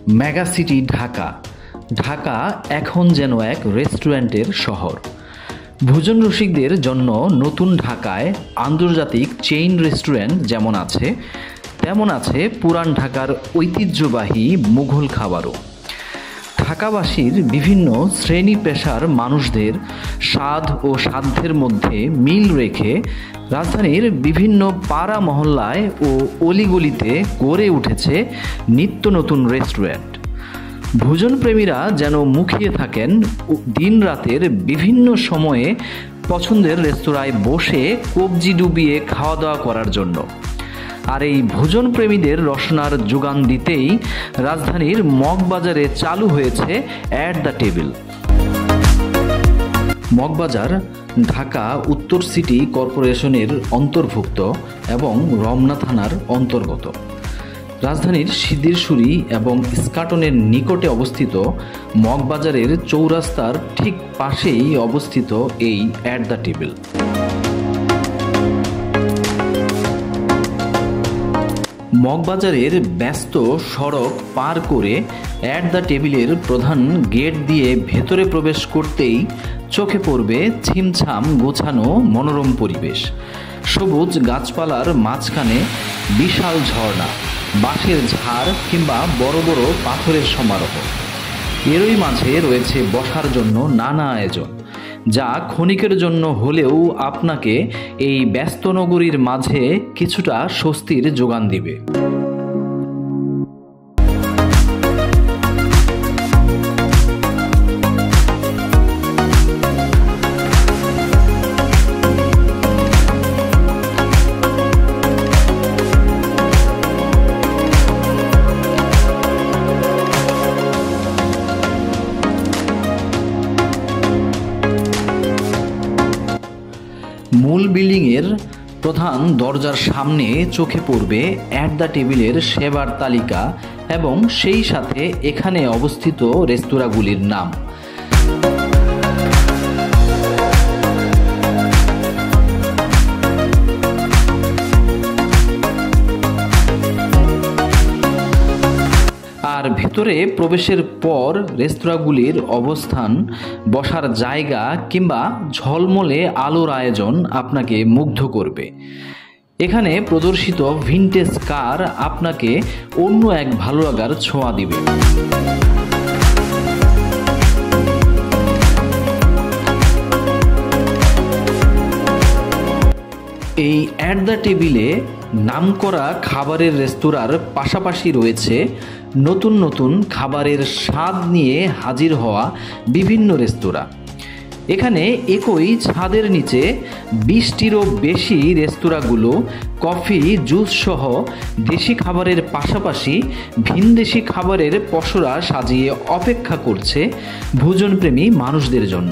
Mega city Dhaka. Dhaka এখন যেন এক রেস্টুরেন্টের শহর। ভোজন রসিকদের জন্য নতুন ঢাকায় আন্তর্জাতিক চেইন রেস্টুরেন্ট যেমন আছে, তেমন আছে পুরান ঢাকার ঐতিহ্যবাহী মুঘল খাবারও। ঢাকাবাসীর বিভিন্ন শ্রেণী পেশার মানুষদের স্বাদ ও সাধ্যের মধ্যে মিল রেখে রাজধানীর বিভিন্ন পাড়া মহল্লায় ও অলিগলিতে গড়ে উঠেছে নিত্য নতুন রেস্টুরেন্ট। ভোজনপ্রেমীরা যেন মুখিয়ে থাকেন দিন রাতের বিভিন্ন সময়ে পছন্দের রেস্তোরাঁয় বসে কবজি ডুবিয়ে খাওয়া দাওয়া করার জন্য। আর এই ভোজনপ্রেমীদের রসনার যোগান দিতেই রাজধানীর মগবাজারে চালু হয়েছে at the table. Moghbazar Dhaka উত্তর সিটি কর্পোরেশনের অন্তর্ভুক্ত এবং রমনা থানার অন্তর্গত। রাজধানীর সিদ্দিরশুরি এবং ইস্কাটনের নিকটে অবস্থিত মগবাজারের চৌরাস্তার ঠিক পাশেই অবস্থিত এই অ্যাট দ্য টেবিল। মগবাজারের ব্যস্ত সড়ক পার করে অ্যাট দ্য টেবিলের প্রধান গেট দিয়ে ভেতরে প্রবেশ করতেই চোখে পড়বে ছিমছাম গোছানো মনোরম পরিবেশ। সবুজ গাছপালার মাঝখানে বিশাল ঝর্ণা, বাঁশের ঝাড় কিংবা বড় বড় পাথরের সমারোহ। এরই মাঝে রয়েছে বসার জন্য নানা আয়োজন, যা ক্ষণিকের জন্য হলেও আপনাকে এই ব্যস্ত নগরীর মাঝে কিছুটা স্বস্তির যোগান দিবে। মূল বিল্ডিংয়ের প্রধান দরজার সামনে চোখে পড়বে অ্যাট দ্য টেবিলের সেবার তালিকা এবং সেই সাথে এখানে অবস্থিত রেস্তোরাঁগুলির নাম। আর ভেতরে প্রবেশের পর রেস্তোরাঁগুলির অবস্থান, বসার জায়গা কিংবা ঝলমলে আলোর আয়োজন আপনাকে মুগ্ধ করবে। এখানে প্রদর্শিত ভিনটেজ কার আপনাকে অন্য এক ভালো লাগার ছোঁয়া দিবে। এই অ্যাট দ্য টেবিলে নামকরা খাবারের রেস্তোরাঁর পাশাপাশি রয়েছে নতুন নতুন খাবারের স্বাদ নিয়ে হাজির হওয়া বিভিন্ন রেস্তোরাঁ। এখানে একই ছাদের নিচে 20টিরও বেশি রেস্তোরাঁগুলো কফি, জুস সহ দেশি খাবারের পাশাপাশি ভিনদেশি খাবারের পসরা সাজিয়ে অপেক্ষা করছে ভোজনপ্রেমী মানুষদের জন্য।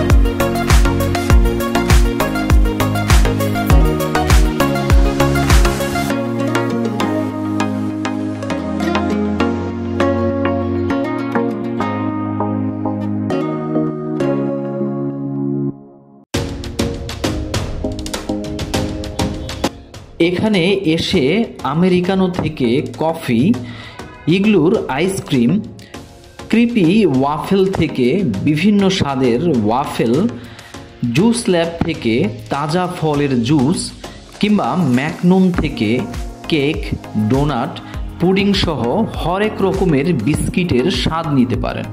এখানে এসে আমেরিকানো থেকে কফি, ইগলুর আইসক্রিম, ক্রিপি ওয়াফেল থেকে বিভিন্ন স্বাদের ওয়াফেল, জুস ল্যাব থেকে তাজা ফলের জুস কিংবা ম্যাকনুন থেকে কেক, ডোনাট, পুডিং সহ হরেক রকমের বিস্কিটের স্বাদ নিতে পারেন।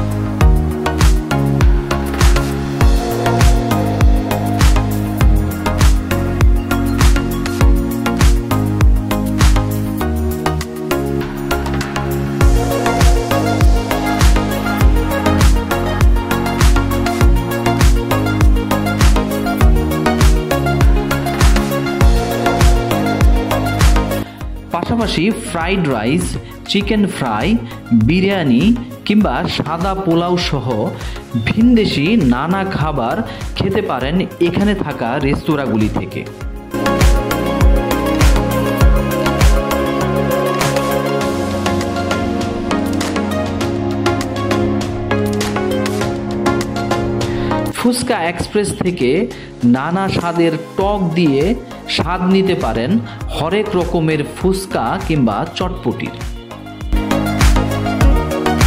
পাশাপাশি fried rice, chicken fry, biryani কিংবা সাদা পোলাও সহ ভিনদেশি নানা খাবার খেতে পারেন এখানে থাকা রেস্তোরাঁগুলি থেকে। ফুচকা এক্সপ্রেস থেকে নানা স্বাদের টক দিয়ে স্বাদ নিতে পারেন হরেক রকমের ফুচকা কিংবা চটপটির।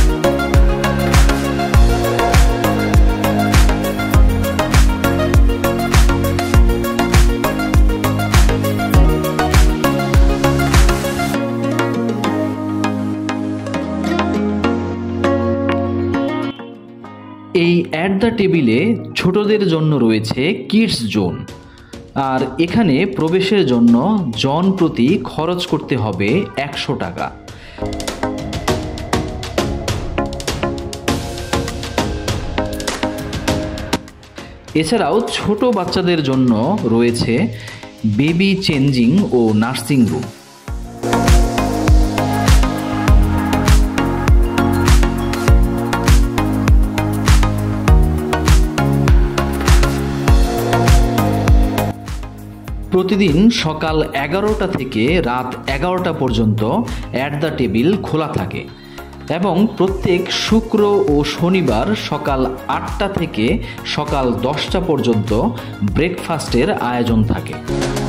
এই অ্যাট দ্য টেবিলে ছোটদের জন্য রয়েছে কিডস জোন, আর এখানে প্রবেশের জন্য জন প্রতি খরচ করতে হবে 100 টাকা। এছাড়াও ছোট বাচ্চাদের জন্য রয়েছে বেবি চেঞ্জিং ও নার্সিং রুম। প্রতিদিন সকাল 11টা থেকে রাত 11টা পর্যন্ত অ্যাট দ্য টেবিল খোলা থাকে এবং প্রত্যেক শুক্র ও শনিবার সকাল 8টা থেকে সকাল 10টা পর্যন্ত ব্রেকফাস্টের আয়োজন থাকে।